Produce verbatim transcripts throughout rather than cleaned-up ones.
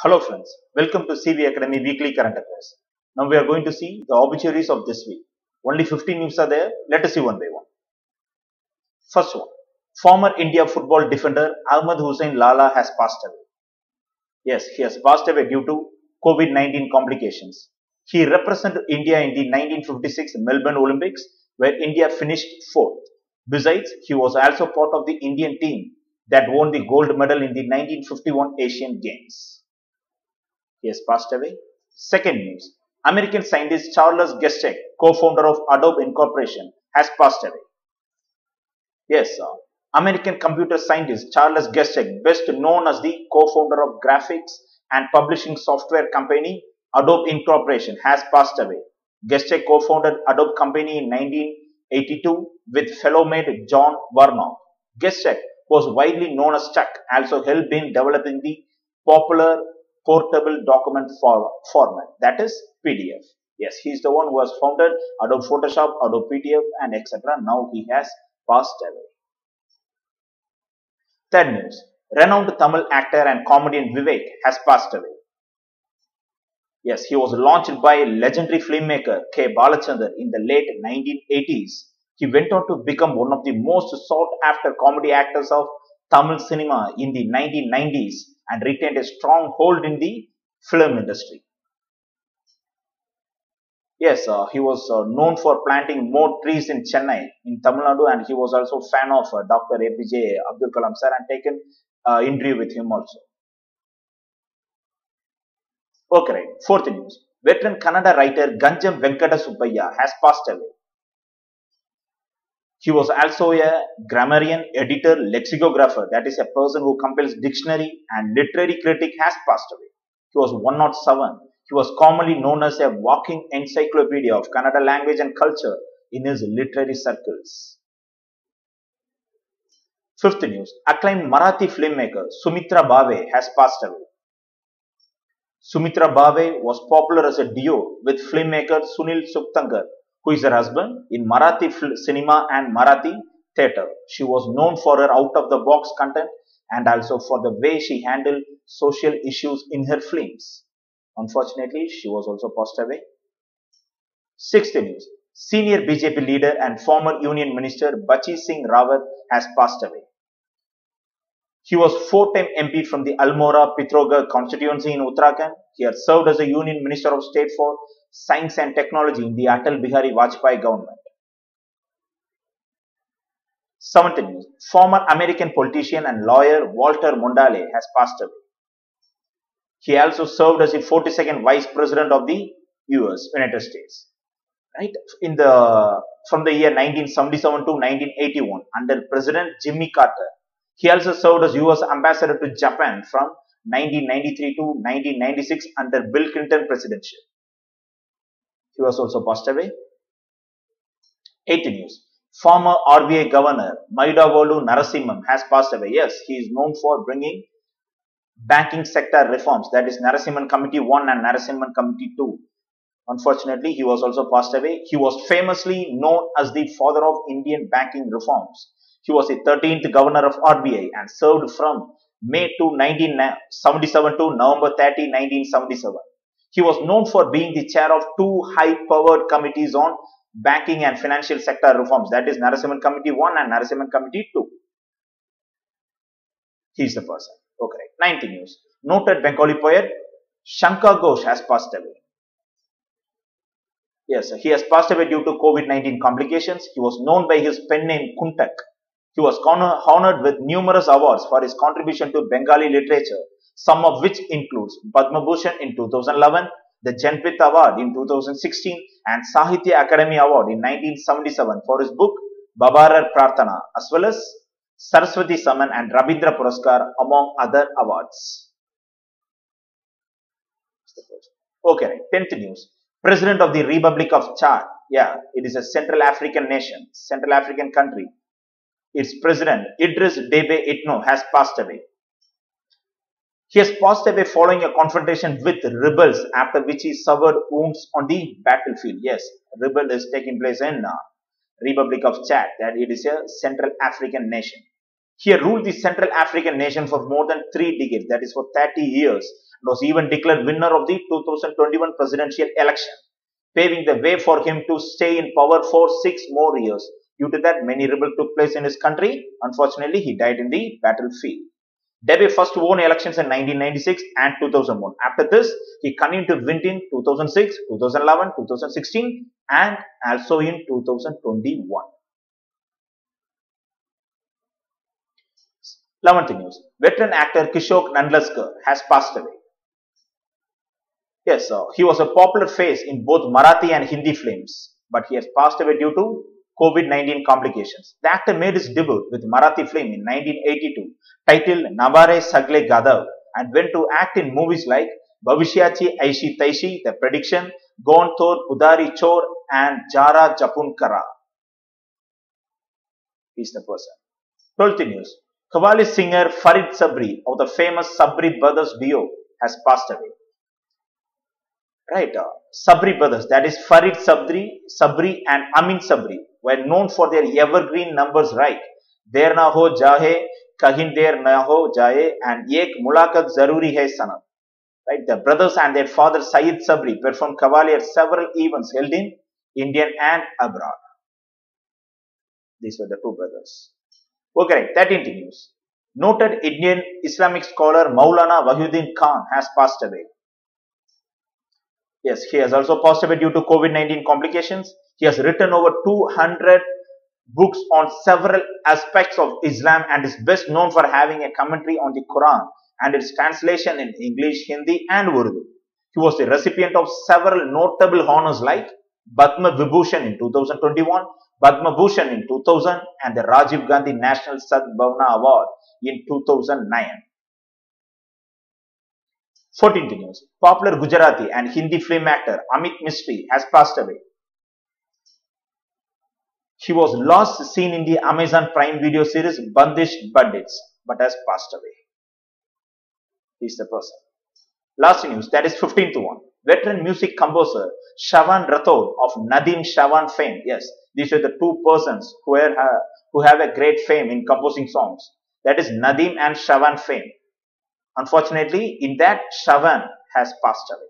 Hello friends, welcome to C V Academy Weekly Current Affairs. Now we are going to see the obituaries of this week. Only fifteen news are there. Let us see one by one. First one, former India football defender Ahmed Hussain Lala has passed away. Yes, he has passed away due to COVID nineteen complications. He represented India in the nineteen fifty-six Melbourne Olympics where India finished fourth. Besides, he was also part of the Indian team that won the gold medal in the nineteen fifty-one Asian Games. He has passed away. Second news, American scientist Charles Gestek, co-founder of Adobe Incorporation, has passed away. Yes, uh, American computer scientist Charles Gestek, best known as the co-founder of graphics and publishing software company Adobe Incorporation, has passed away. Gestek co-founded Adobe company in nineteen eighty-two with fellow mate John Warnock. Gestek was widely known as Chuck, also helped in developing the popular portable document for, format, that is P D F. Yes, he is the one who has founded Adobe Photoshop, Adobe P D F and et cetera. Now he has passed away. Third news, renowned Tamil actor and comedian Vivek has passed away. Yes, he was launched by legendary filmmaker K. Balachandar in the late nineteen eighties. He went on to become one of the most sought after comedy actors of Tamil cinema in the nineteen nineties and retained a strong hold in the film industry. Yes, uh, he was uh, known for planting more trees in Chennai, in Tamil Nadu, and he was also a fan of uh, Doctor A P J Abdul Kalam sir and taken uh, interview with him also. Okay, right. Fourth news. Veteran Kannada writer Ganjam Venkata Subbaiah has passed away. He was also a grammarian, editor, lexicographer, that is a person who compiles dictionary and literary critic, has passed away. He was one oh seven. He was commonly known as a walking encyclopedia of Kannada language and culture in his literary circles. Fifth news. Acclaimed Marathi filmmaker Sumitra Bhave has passed away. Sumitra Bhave was popular as a duo with filmmaker Sunil Sukhtankar, who is her husband, in Marathi cinema and Marathi theatre. She was known for her out-of-the-box content and also for the way she handled social issues in her films. Unfortunately, she was also passed away. Sixth news. Senior B J P leader and former Union Minister Bachi Singh Rawat has passed away. He was four-time M P from the Almora Pitrogarh constituency in Uttarakhand. He had served as a Union Minister of State for Science and Technology in the Atal Bihari Vajpayee government. Seventh news. Former American politician and lawyer Walter Mondale has passed away. He also served as the forty-second Vice President of the U S, United States. Right? In the, from the year nineteen seventy-seven to nineteen eighty-one under President Jimmy Carter. He also served as U S Ambassador to Japan from nineteen ninety-three to nineteen ninety-six under Bill Clinton presidency. He was also passed away. Eighth news. Former R B I Governor Maidavolu Narasimhan has passed away. Yes, he is known for bringing banking sector reforms, that is Narasimhan Committee one and Narasimhan Committee two. Unfortunately, he was also passed away. He was famously known as the father of Indian banking reforms. He was the thirteenth governor of R B I and served from May to nineteen seventy-seven to November thirtieth, nineteen seventy-seven. He was known for being the chair of two high-powered committees on banking and financial sector reforms, that is Narasimhan Committee one and Narasimhan Committee two. He is the person. Okay. Ninth news. Noted Bengali poet Shankar Ghosh has passed away. Yes, he has passed away due to COVID nineteen complications. He was known by his pen name Kuntak. He was honored with numerous awards for his contribution to Bengali literature, some of which includes Padma Bhushan in two thousand eleven, the Janpith Award in two thousand sixteen and Sahitya Academy Award in nineteen seventy-seven for his book Babarar Prarthana, as well as Saraswati Saman and Rabindra Puraskar among other awards. Okay, tenth news. President of the Republic of Chad. Yeah, it is a Central African nation, Central African country. Its president, Idris Deby Itno, has passed away. He has passed away following a confrontation with rebels, after which he suffered wounds on the battlefield. Yes, rebel is taking place in uh, Republic of Chad, that it is a Central African nation. He ruled the Central African nation for more than three decades, that is for thirty years, and was even declared winner of the two thousand twenty-one presidential election, paving the way for him to stay in power for six more years. Due to that, many rebels took place in his country. Unfortunately, he died in the battlefield. Deby first won elections in nineteen ninety-six and two thousand one. After this, he continued to win in two thousand six, two thousand eleven, two thousand sixteen and also in two thousand twenty-one. eleventh news. Veteran actor Kishore Nandlaskar has passed away. Yes, uh, he was a popular face in both Marathi and Hindi films, but he has passed away due to COVID nineteen complications. The actor made his debut with Marathi film in nineteen eighty-two, titled Navare Sagle Gadav, and went to act in movies like Bhavishyachi Aishi Taishi, The Prediction, Gon Thor Pudari Chor, and Jara Japun Kara. He is the person. twelfth news. Qawwali singer Farid Sabri of the famous Sabri Brothers duo has passed away. Right, uh, Sabri Brothers, that is Farid Sabri, Sabri and Amin Sabri, were known for their evergreen numbers like Der Na Ho Jahe, Kahin Der Na Ho Jaye, and Ek Mulakat Zaruri Hai Sanam. Right, the brothers and their father Syed Sabri performed Qawwali at several events held in India and abroad. These were the two brothers. Okay, right, thirteenth news. Noted Indian Islamic scholar Maulana Wahyuddin Khan has passed away. Yes, he has also passed away due to COVID nineteen complications. He has written over two hundred books on several aspects of Islam and is best known for having a commentary on the Quran and its translation in English, Hindi and Urdu. He was the recipient of several notable honors like Padma Vibhushan in two thousand twenty-one, Padma Bhushan in two thousand and the Rajiv Gandhi National Sadbhavana Award in two thousand nine. fourteenth news. Popular Gujarati and Hindi film actor Amit Mistry has passed away. He was last seen in the Amazon Prime Video series Bandish Bandits but has passed away. He is the person. Last news, that is fifteenth one. Veteran music composer Shravan Rathod of Nadeem Shravan fame. Yes, these are the two persons who, are, uh, who have a great fame in composing songs. That is Nadeem and Shravan fame. Unfortunately, in that, Shravan has passed away.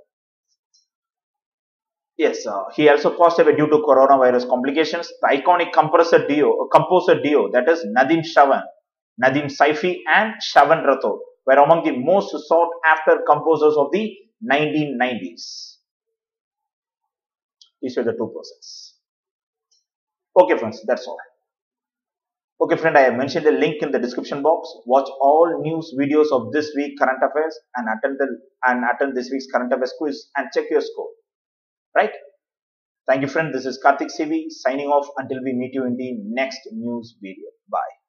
Yes, uh, he also passed away due to coronavirus complications. The iconic composer duo, composer duo, that is Nadeem Shravan, Nadeem Saifi and Shravan Rathod, were among the most sought after composers of the nineteen nineties. These were the two persons. Okay, friends, that's all. Okay, friend, I have mentioned the link in the description box. Watch all news videos of this week current affairs and attend the and attend this week's current affairs quiz and check your score. Right? Thank you, friend. This is Karthik C V signing off until we meet you in the next news video. Bye.